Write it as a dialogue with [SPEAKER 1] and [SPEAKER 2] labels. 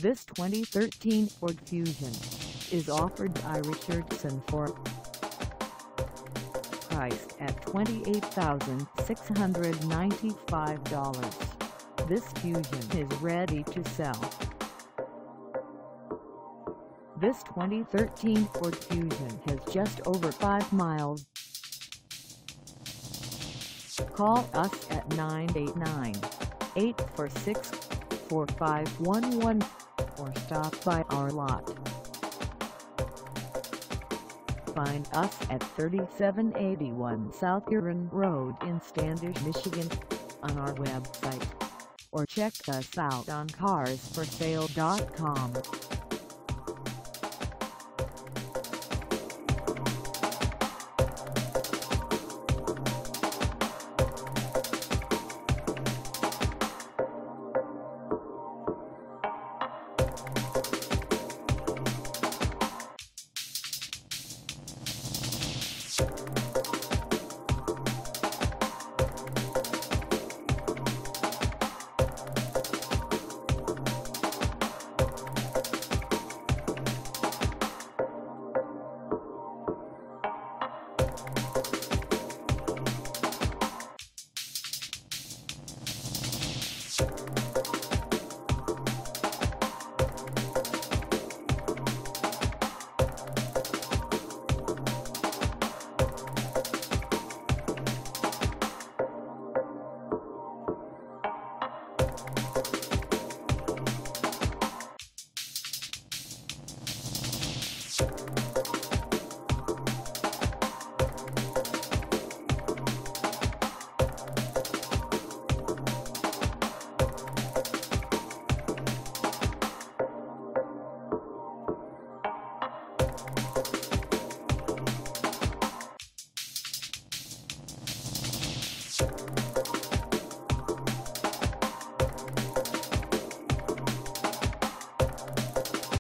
[SPEAKER 1] This 2013 Ford Fusion is offered by Richardson Ford. Priced at $28,695, this Fusion is ready to sell. This 2013 Ford Fusion has just over 5 miles. Call us at 989-846-4511 or stop by our lot. Find us at 3781 South Huron Road in Standish, Michigan on our website, or check us out on carsforsale.com.